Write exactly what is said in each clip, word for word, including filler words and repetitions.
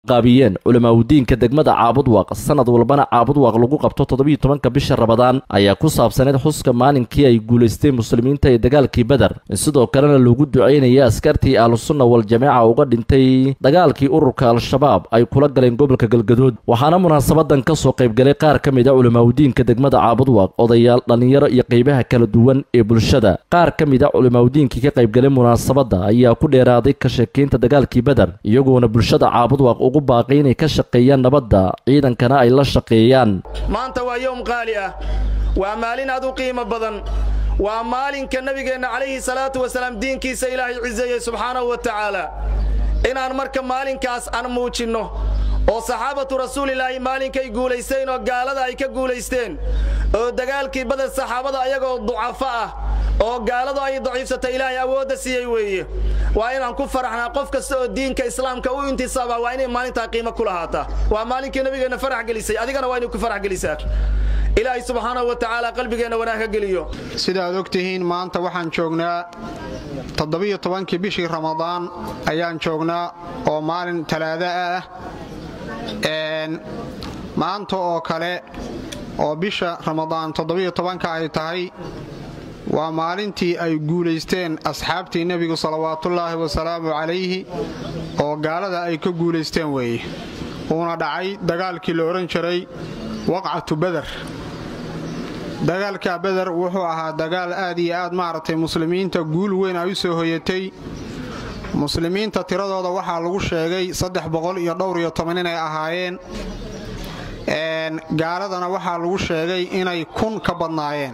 qaabiyeen culimaawidiinka degmada Caabudwaaq sanad walbana Caabudwaaq lagu qabto toddoba iyo tobanka bisha Ramadaan ayaa ku saabsaneed xuska maalinkii ay guuleysteen muslimiinta ee dagaalkii Badar sidoo kalena lagu duceynayay askartii Ahlusunna wal Jamaaca uga dhintay dagaalkii ururka Al-Shabaab ay kula galeen gobolka Galgaduud waxaana munaasabadan ka soo qayb galay qaar ka mid ah culimaawidiinka degmada Caabudwaaq odayaal dhalinyaro iyo qaybaha kala duwan ee bulshada qaar ka mid ah culimaawidiinka ka qayb galay munaasabada ayaa ku dheeraaday ka sheekeynta dagaalkii Badar iyagoona bulshada Caabudwaaq ugu baaqay inay ka shaqeeyaan nabadda ciidankana ay la shaqeeyaan maanta waa yawm qaali ah waa maalin aad u qiimo badan waa maalinka nabigeena calayhi salaatu wasalaam diinkiisa ilaahay cizeeyay subxaanahu wa ta'ala inaan marka maalinkaas aan muujino oo saxaabatu rasuulilaahi maalinkay guuleysteen oo gaalada ay ka guuleysteen oo dagaalkii Badar saxaabada ayagoo ducafa ah oo gaaladu ay daciifsatay ilaahay awoodda siiyay weeye waa inaan ku faraxnaa qof kasta oo diinka islaamka u intisaaba waa inay maalinta qiimo ku lahaataa waa maalinkii nabigeena farax gelisay adigana waa inuu ku farax gelisaa ilaahay subxaanahu wa ta'ala qalbigeena wanaag ka geliyo sida aad ogtihiin maanta waxaan joognaa toddoba iyo tobankii bishii Ramadaan ayaan joognaa oo maalin talaada ah een maanta oo kale oo bisha Ramadaan toddoba iyo tobanka ay tahay waa maalintii ay guuleysteen asxaabtii nabiga salawaatullaahi wa salaamu calayhi oo gaalada ay ka guuleysteen weeye uuna dhacay dagaalkii la oran jiray waqcatu Badar dagaalka Badar wuxuu ahaa dagaal aad iyo aad maartay muslimiinta guul weyn ay soo hoyatay muslimiinta tiradooda waxaa lagu sheegay saddex boqol iyo dhowr iyo toban inay ahaayeen een gaaladana waxaa lagu sheegay inay kun ka badnaayeen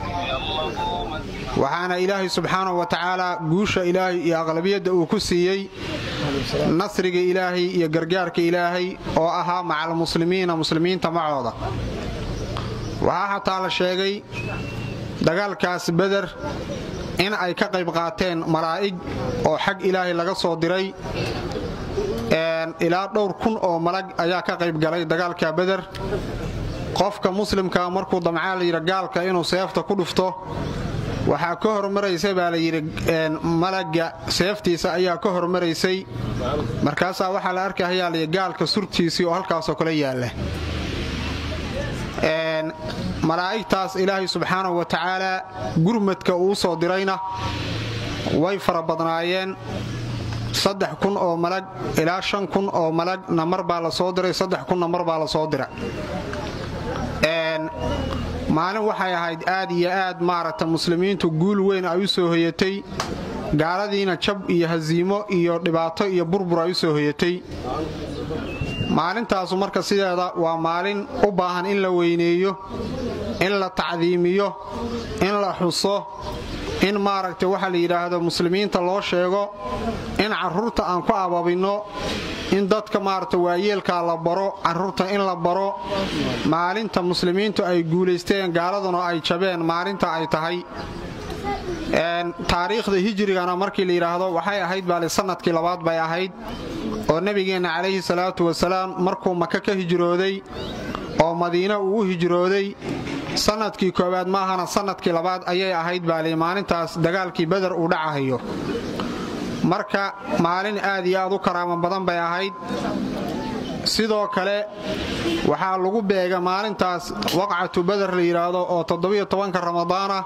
waxaana ilaahay subxaanahu wa ta'ala guusha ilaahay iyo aqlabiyada uu ku siiyay nasriga ilaahay iyo gargaarka ilaahay oo ahaa macal muslimiina muslimiinta macooda waxaa xataa la sheegay dagaalkaas Badar in ay ka qayb qaateen malaa'ig oo xag ilaahay laga soo diray een ilaa dhowr kun oo malag ayaa ka qayb galay dagaalka Badar qofka muslimka markuu damcaa la yiri gaalka inuu seefta ku dhufto waxa ka hormaraysay baa la yiri een malaga seeftiisa ayaa ka hormaraysay markaas waxa la arkayaa la gaalka surtiisi oo halkaas oo kala yaala een malaa'igtaas ilaahay subxaanahu wa ta'ala gurmadka uu soo dirayna way farabadnaayeen saddex kun oo malag ilaa shan kun oo malag namar baa la soo diray saddex kun namar baa la soo diray een maalin waxay ahayd aad iyo aad maarata muslimiintu guul weyn ay u soo hoyatay gaaladiina jab iyo haziimo iyo dhibaato iyo burbur ay u soo hoyatay maalintaas marka sideeda waa maalin u baahan in la weyneeyo in la tacdiimiyo in la xuso in maaragtay waxa la yiraahdo muslimiinta loo sheego in carruurta aan ku ababino in dadka maaragtay waayeelka la baro carruurta in la baro maalinta muslimiintu ay guuleysteen gaaladuna ay jabeen maalinta ay tahay een taariikhda hijrigana markii la yiraahdo waxay ahayd baali sanadkii labaad bay ahayd oo nabigeena calayhi salaatu wasalaam markuu Makka ka hijrooday oo Madiina uu hijrooday sanadkii koowaad ma ahana sanadkii labaad ayay ahayd baali maalintaas dagaalkii Badar uu dhacayo marka maalin aad iyo aad u karaamo badan bay ahayd sidoo kale waxaa lagu beega maalintaas waqcatu Badar la yiraahdo oo toddoba iyo tobanka Ramadaana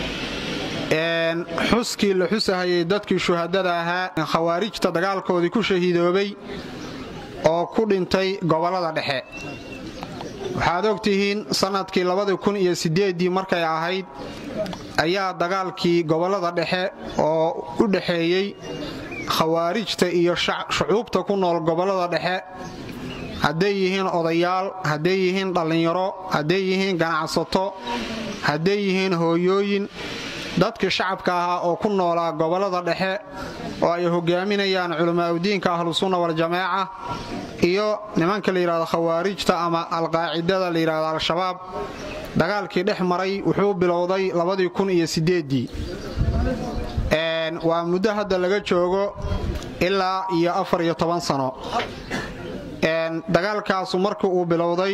een xuskii la xusahayay dadkii shuhadada ahaa khawaarijta dagaalkoodii ku shahiidoobay oo ku dhintay gobolada dhexe waxaad ogtihiin sanadkii laba kun iyo siddeed markay ahayd ayaa dagaalkii gobolada dhexe oo u dhaxeeyay khawaarijta iyo shucuubta ku nool gobolada dhexe hadday yihiin odayaal hadday yihiin dhalinyaro hadday yihiin ganacsato hadday yihiin hooyooyin dadka shacabka ah oo ku noolaa gobolada dhexe oo ay hogaaminayaan culimaawidiinka Ahlusunna wal Jamaaca iyo nimanka la yiraahdo khawaarijta ama al-qaacidada la yiraahdo al-shabaab dagaalkii dhex maray wuxuu bilowday laba kun iyo siddeed een waa muddo hadda laga joogo ilaa iyo afar iyo toban sano een dagaalkaas markii uu bilowday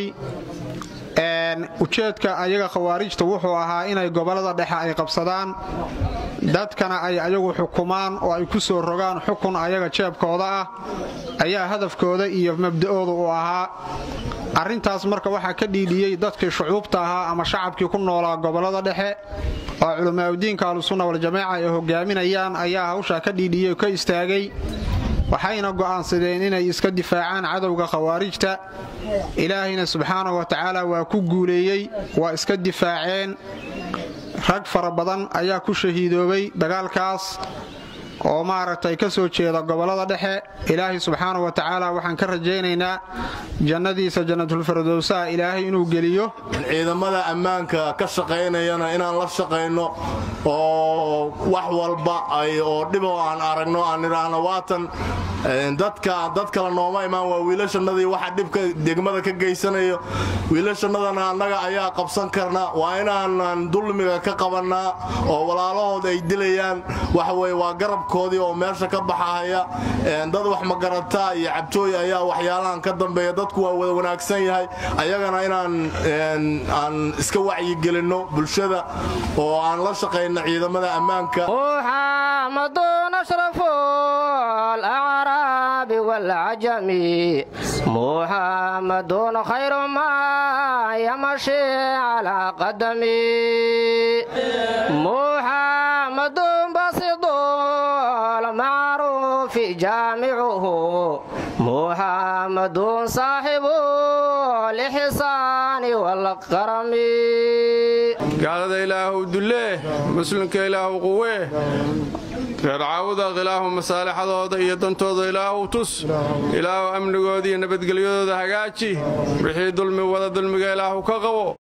een ujeedka ayaga khawaarijta wuxuu ahaa inay gobolada dhexe ay qabsadaan dadkana ay ayagu xukumaan oo ay ku soo rogaan xukun ayaga jeebkooda ah ayaa hadafkooda iyo mabda'ooda u ahaa arrintaas marka waxaa ka dhiidhiyey dadkii shucuubta ahaa ama shacabkii ku noolaa gobollada dhexe oo culimaadudiinka ahlusunna waljamaaca ay hogaaminayaan ayaa hawshaa ka dhiidhiyey oo ka istaagay waxayna go'aansadeen inay iska difaacaan cadowga khawaarijta ilaahayna subxaanahu wa tacaala waa ku guuleeyey waa iska difaaceen rag fara badan ayaa ku shahiidoobay dagaalkaas oo maaragtay ka soo jeeda gobollada dhexe ilaahay subxaanahu wa tacaala waxaan ka rajaynaynaa jannadiisa jannatulfirdowsa ilaahay inuu geliyo ciidamada ammaanka ka shaqaynayana inaan la shaqayno oo wax walba ay oo dhibo aan aragno aan idhaahno waatan dadka dad kale nooma imaan waa wiilashannadii waxa dhibka degmada ka geysanayo wiilashannadana annaga ayaa qabsan karna waa inaanan dulmiga ka qabannaa oo walaalahood ay dilayaan waxa weye waa garabkoodii oo meesha ka baxahaya dad wax magarataa iyo cabtooy ayaa waxyaalahan ka dambeeya dadku waa wada wanaagsan yahay ayagana inaan aan iska wacyigelinno bulshada oo aan la shaqayno ciidamada ammaanka والعجم محمد خير ما يمشي على قدمي محمد بسيط المعروف جامعه محمد صاحب الإحسان والكرم قال إله دله مسلمك إله قوه reercaawada ilaahu masaalixadooda iyo dantooda ilaahu tus ilaahu amnigooda iyo nabadgelyadooda hagaaji wixii dulmi wada dulmiga ilaahu ka qabo